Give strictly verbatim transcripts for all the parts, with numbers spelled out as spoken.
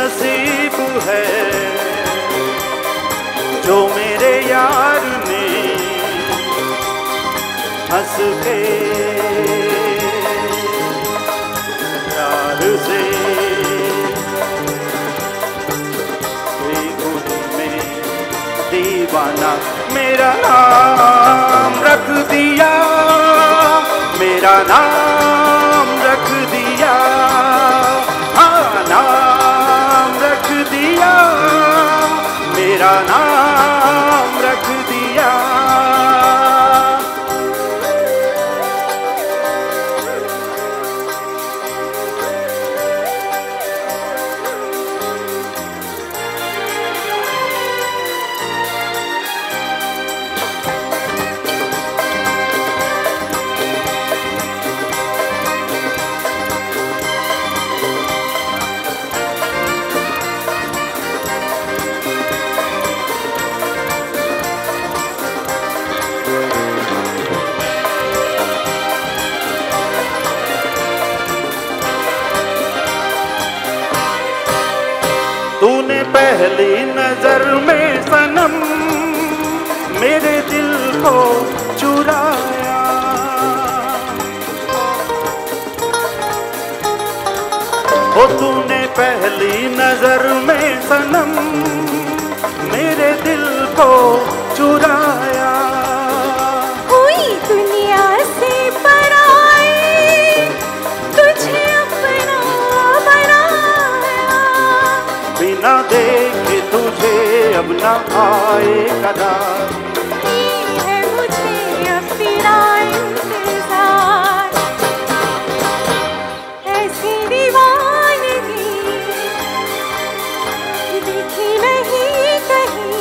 नसीब है जो मेरे यार ने हंस के प्यार से बेखुदी में दीवाना मेरा नाम रख दिया, मेरा नाम रख दिया, हाँ नाम रख दिया, मेरा नाम रख दिया। तूने पहली नजर में सनम मेरे दिल को चुराया, ओ तूने पहली नजर में सनम मेरे दिल को चुराया। हुई दुनिया से पराई तुझे अपना बनाया, बिना देखे तुझे अब न आए कदार, है मुझे अब तेरा इंतजार। ऐसी दीवानगी देखी नहीं कहीं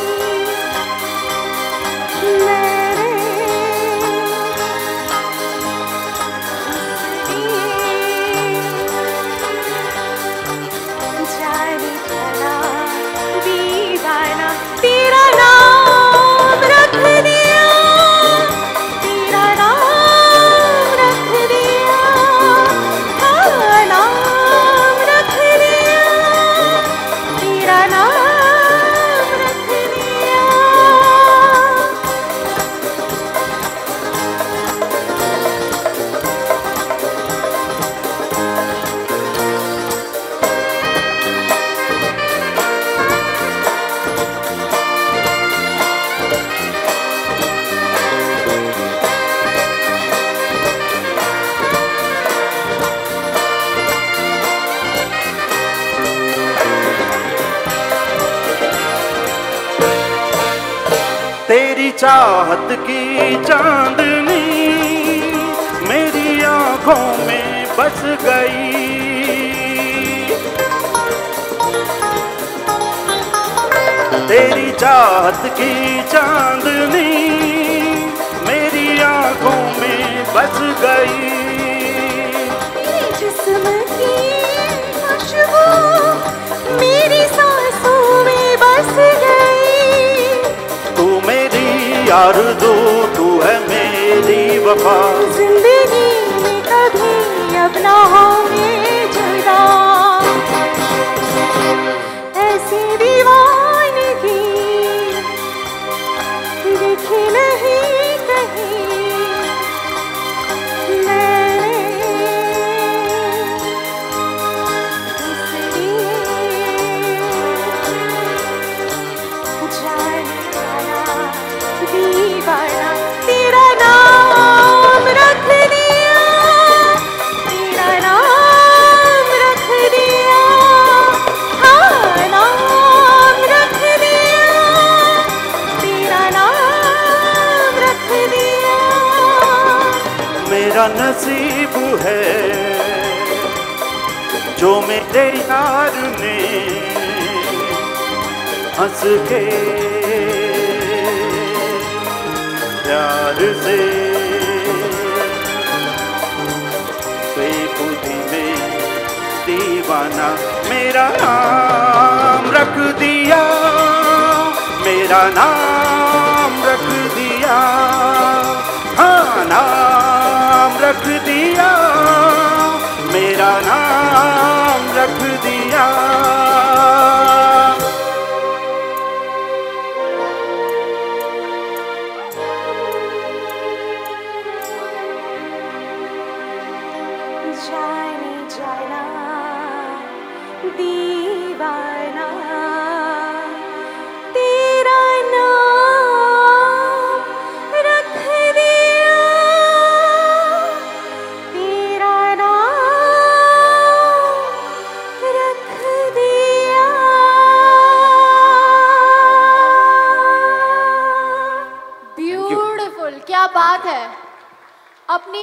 मैंने, जाने चला दीवाना तेरा नाम रख दिया, तेरा नाम रख दिया, हाँ नाम रख दिया, तेरा नाम रख दिया। तेरी चाहत की चांदनी मेरी आंखों में बस गई, तेरी चाहत की चांदनी मेरी आंखों में बस गई। तेरे जिस्म की खुशबू मेरी सांसों में बस गई, तू मेरी आरज़ू तू है मेरी वफा, जिंदगी में कभी अब ना होंगे जुदा। ऐसी दीवानगी देखी नहीं कहीं मैंने, इसलिए जाने वाला दीवाना तेरा नाम रख दिया, तेरा नाम रख दिया, हाँ नाम रख दिया, तेरा नाम रख दिया। मेरा नसीब है जो मेरे यार ने हंस के प्यार से बेखुदी में दीवाना मेरा नाम रख दिया, मेरा नाम रख दिया, हाँ नाम रख दिया, मेरा नाम रख दिया। दीवाना तेरा नाम रख दिया, तेरा नाम रख दिया। ब्यूटीफुल, क्या बात है। अपनी